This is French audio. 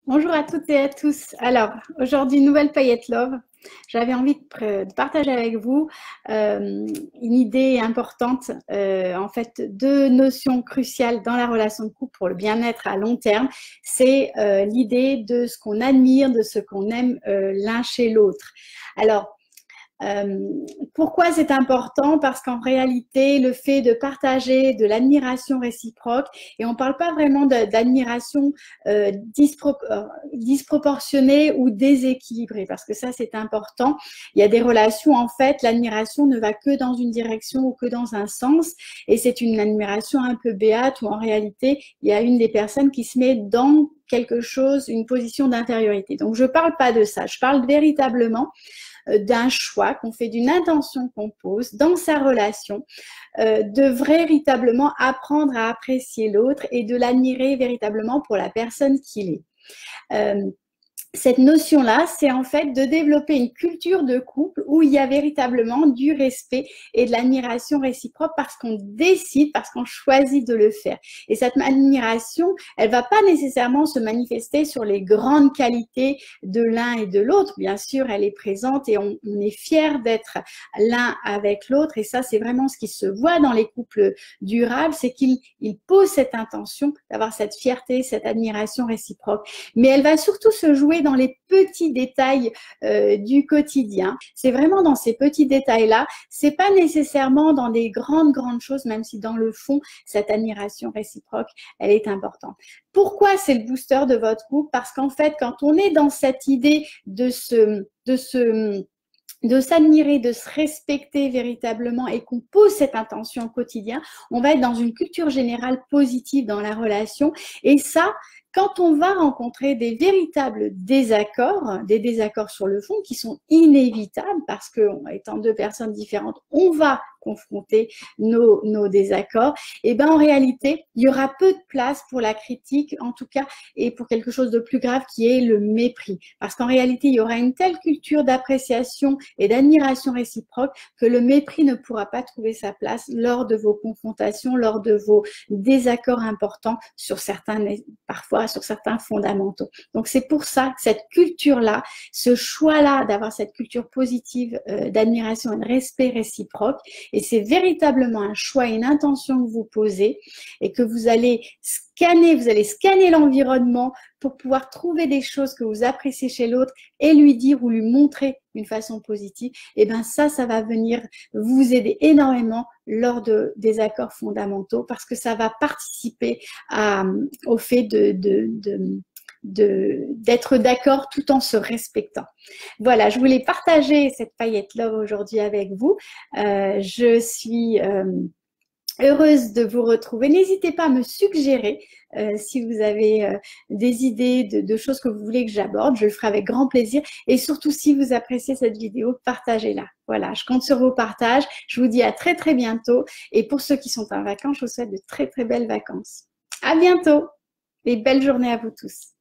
Bonjour à toutes et à tous. Alors, aujourd'hui, nouvelle paillette love. J'avais envie de partager avec vous une idée importante, en fait, deux notions cruciales dans la relation de couple pour le bien-être à long terme. C'est l'idée de ce qu'on admire, de ce qu'on aime l'un chez l'autre. Alors, euh, pourquoi c'est important? Parce qu'en réalité, le fait de partager de l'admiration réciproque, et on ne parle pas vraiment d'admiration disproportionnée ou déséquilibrée, parce que ça, c'est important. Il y a des relations, en fait, l'admiration ne va que dans une direction ou que dans un sens, et c'est une admiration un peu béate où en réalité, il y a une des personnes qui se met dans quelque chose, une position d'infériorité. Donc, je ne parle pas de ça, je parle véritablement d'un choix qu'on fait, d'une intention qu'on pose dans sa relation, de véritablement apprendre à apprécier l'autre et de l'admirer véritablement pour la personne qu'il est. Cette notion-là, c'est en fait de développer une culture de couple où il y a véritablement du respect et de l'admiration réciproque parce qu'on décide, parce qu'on choisit de le faire. Et cette admiration, elle va pas nécessairement se manifester sur les grandes qualités de l'un et de l'autre. Bien sûr, elle est présente et on est fier d'être l'un avec l'autre. Et ça, c'est vraiment ce qui se voit dans les couples durables, c'est qu'ils posent cette intention d'avoir cette fierté, cette admiration réciproque. Mais elle va surtout se jouer dans les petits détails du quotidien. C'est vraiment dans ces petits détails-là. C'est pas nécessairement dans des grandes choses, même si dans le fond, cette admiration réciproque, elle est importante. Pourquoi c'est le booster de votre couple? Parce qu'en fait, quand on est dans cette idée de s'admirer, de se respecter véritablement et qu'on pose cette intention au quotidien, on va être dans une culture générale positive dans la relation. Et ça, quand on va rencontrer des véritables désaccords, des désaccords sur le fond qui sont inévitables parce que, étant deux personnes différentes, on va confronter nos désaccords, et ben en réalité, il y aura peu de place pour la critique, en tout cas, et pour quelque chose de plus grave qui est le mépris. Parce qu'en réalité, il y aura une telle culture d'appréciation et d'admiration réciproque que le mépris ne pourra pas trouver sa place lors de vos confrontations, lors de vos désaccords importants sur certains, parfois sur certains fondamentaux. Donc c'est pour ça que cette culture-là, ce choix-là d'avoir cette culture positive d'admiration et de respect réciproque, et c'est véritablement un choix et une intention que vous posez et que vous allez scanner l'environnement pour pouvoir trouver des choses que vous appréciez chez l'autre et lui dire ou lui montrer d'une façon positive, et bien ça va venir vous aider énormément lors des accords fondamentaux parce que ça va participer au fait d'être d'accord tout en se respectant. Voilà, je voulais partager cette paillette love aujourd'hui avec vous. Je suis heureuse de vous retrouver. N'hésitez pas à me suggérer si vous avez des idées de choses que vous voulez que j'aborde. Je le ferai avec grand plaisir. Et surtout, si vous appréciez cette vidéo, partagez-la. Voilà, je compte sur vos partages. Je vous dis à très, très bientôt. Et pour ceux qui sont en vacances, je vous souhaite de très, très belles vacances. À bientôt et belle journée à vous tous.